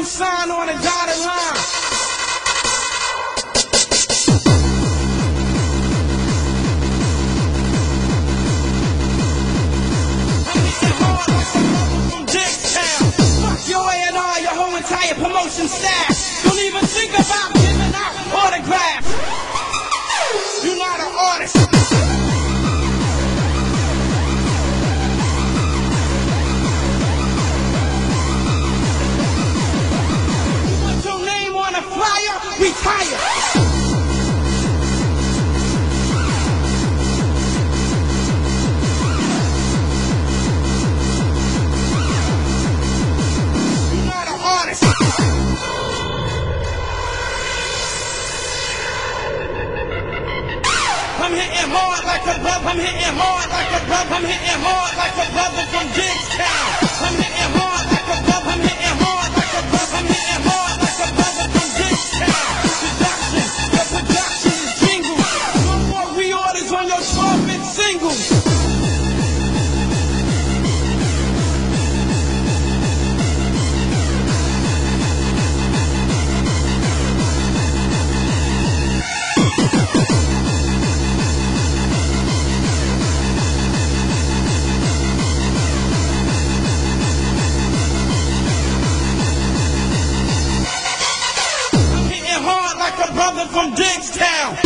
you sign on a dotted line. Fuck your A&R, your whole entire promotion staff. Don't even think about giving out autographs. You're not an artist. You want your name on a flyer? Retire. I'm hitting hard like a brother, I'm hitting hard like a brother, I'm hitting hard like a brother from Digstown. I'm hitting hard like a brother, I'm hitting hard like a brother, I'm hitting hard like a brother from Digstown. Production, your production is jingles. No more reorders on your 12-inch singles. Like a brother from Digstown.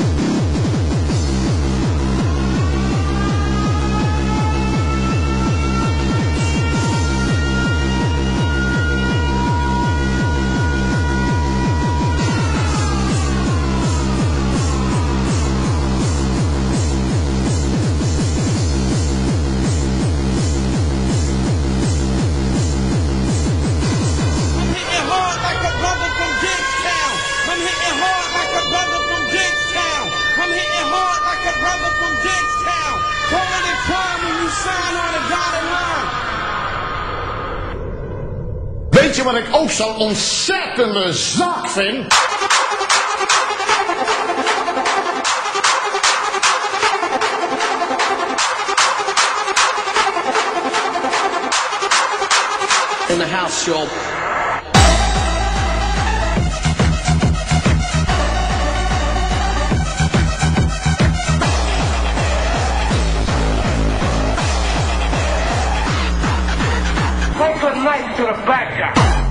I'm hitting hard like a brother from Digstown. Calling it crime when you sign on a dotted line. Weet je wat ik ook zo'n ontzettende zak vind? In the house shop. Take a knife to the back guy.